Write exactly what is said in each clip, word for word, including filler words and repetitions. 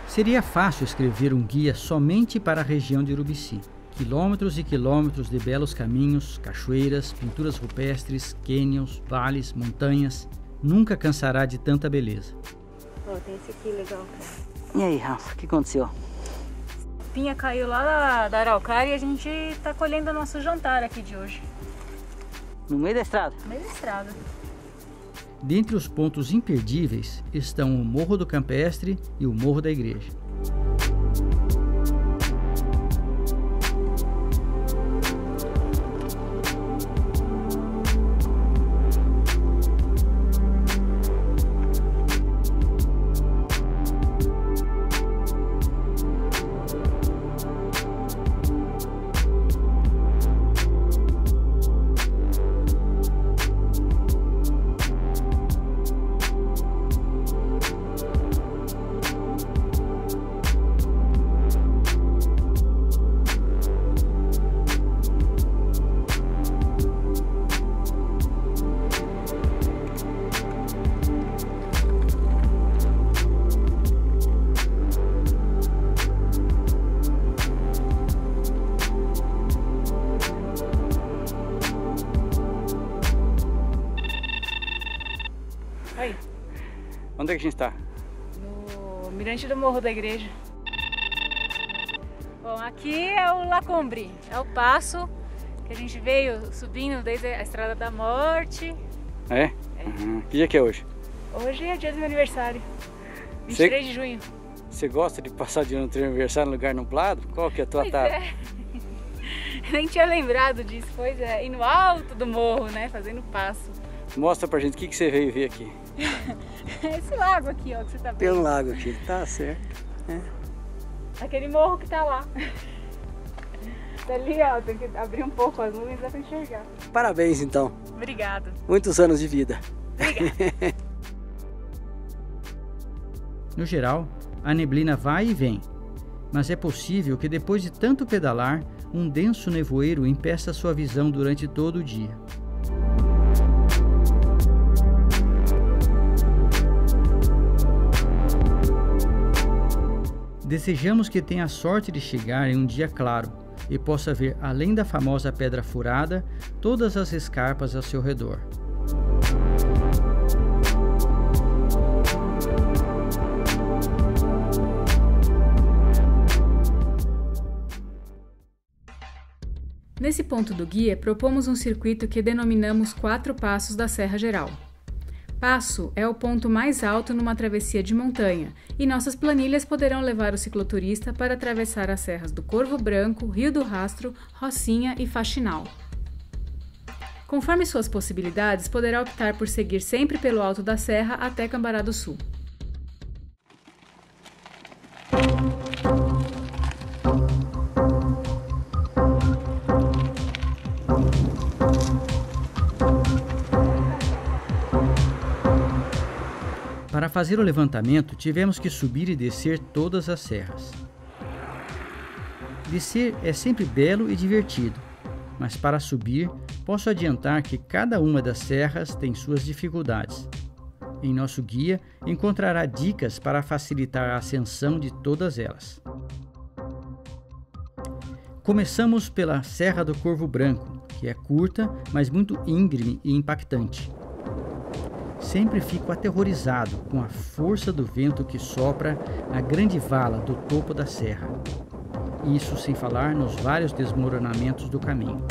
Seria fácil escrever um guia somente para a região de Urubici. Quilômetros e quilômetros de belos caminhos, cachoeiras, pinturas rupestres, cânions, vales, montanhas. Nunca cansará de tanta beleza. Ó, tem esse aqui legal, cara. E aí, Rafa, o que aconteceu? A pinha caiu lá da, da Araucária e a gente tá colhendo o nosso jantar aqui de hoje. No meio da estrada? No meio da estrada. Dentre os pontos imperdíveis estão o Morro do Campestre e o Morro da Igreja. Aí, Onde é que a gente está? no mirante do Morro da Igreja. Bom, aqui é o Lacombre, é o passo que a gente veio subindo desde a Estrada da Morte. É? É. Uhum. Que dia que é hoje? Hoje é dia do meu aniversário, vinte e três de junho. Você gosta de passar dia no teu aniversário no lugar nublado? Qual que é a tua Pois tara? é. Nem tinha lembrado disso, pois é, e no alto do morro, né, fazendo passo. Mostra pra gente o que, que você veio ver aqui. Esse lago aqui, ó, que você tá Tem um vendo. lago aqui, tá certo. É. Aquele morro que tá lá. Dali, ó, tem que abrir um pouco as nuvens, dá pra enxergar. Parabéns então, Obrigada. muitos anos de vida. Obrigada. No geral, a neblina vai e vem, mas é possível que depois de tanto pedalar, um denso nevoeiro impeça sua visão durante todo o dia. Desejamos que tenha a sorte de chegar em um dia claro e possa ver, além da famosa Pedra Furada, todas as escarpas ao seu redor. Nesse ponto do guia, propomos um circuito que denominamos Quatro Passos da Serra Geral. Passo é o ponto mais alto numa travessia de montanha, e nossas planilhas poderão levar o cicloturista para atravessar as serras do Corvo Branco, Rio do Rastro, Rocinha e Faxinal. Conforme suas possibilidades, poderá optar por seguir sempre pelo alto da serra até Cambará do Sul. Para fazer o levantamento, tivemos que subir e descer todas as serras. Descer é sempre belo e divertido, mas para subir, posso adiantar que cada uma das serras tem suas dificuldades. Em nosso guia, encontrará dicas para facilitar a ascensão de todas elas. Começamos pela Serra do Corvo Branco, que é curta, mas muito íngreme e impactante. Sempre fico aterrorizado com a força do vento que sopra a grande vala do topo da serra. Isso sem falar nos vários desmoronamentos do caminho.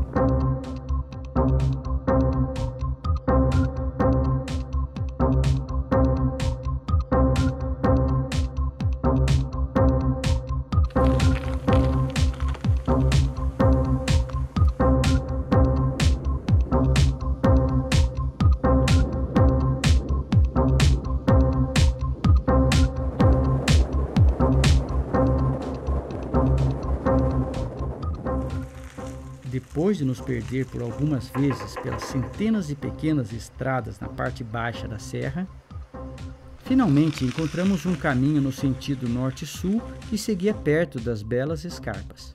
Depois de nos perder por algumas vezes pelas centenas de pequenas estradas na parte baixa da serra, finalmente encontramos um caminho no sentido norte-sul que seguia perto das belas escarpas.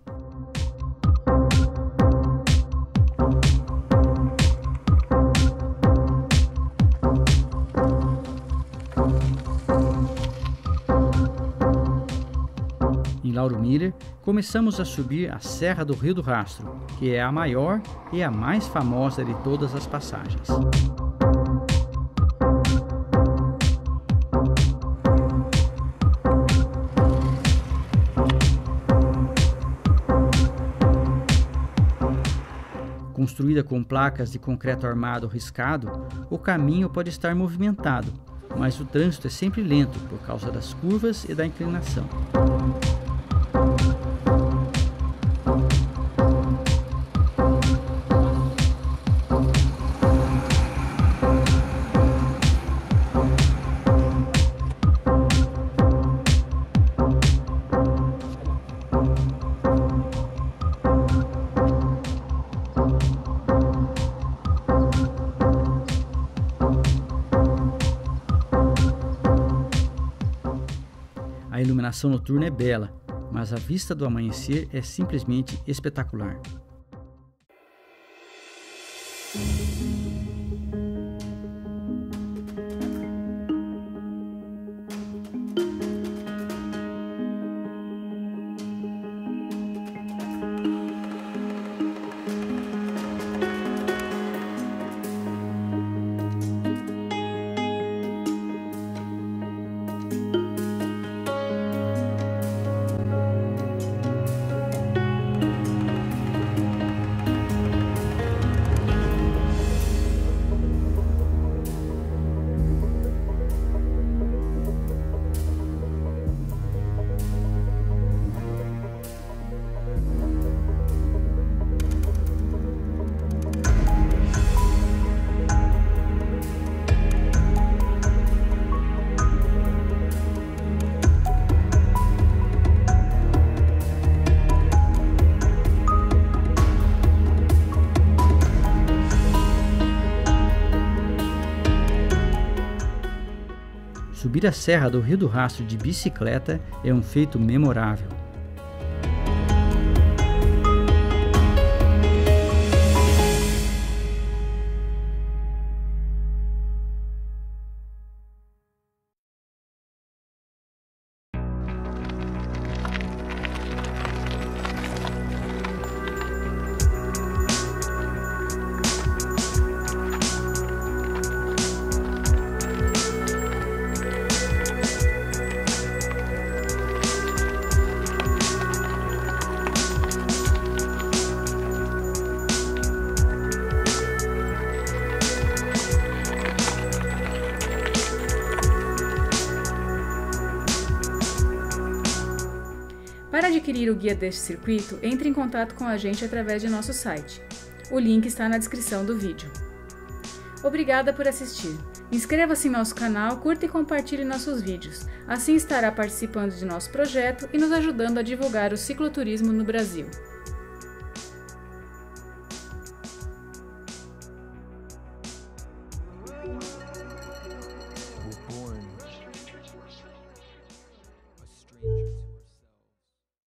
Em Lauro Miller, começamos a subir a Serra do Rio do Rastro, que é a maior e a mais famosa de todas as passagens. Construída com placas de concreto armado riscado, o caminho pode estar movimentado, mas o trânsito é sempre lento por causa das curvas e da inclinação. A iluminação noturna é bela, mas a vista do amanhecer é simplesmente espetacular. Subir a Serra do Rio do Rastro de bicicleta é um feito memorável. Para adquirir o guia deste circuito, entre em contato com a gente através de nosso site. O link está na descrição do vídeo. Obrigada por assistir. Inscreva-se em nosso canal, curta e compartilhe nossos vídeos. Assim estará participando de nosso projeto e nos ajudando a divulgar o cicloturismo no Brasil.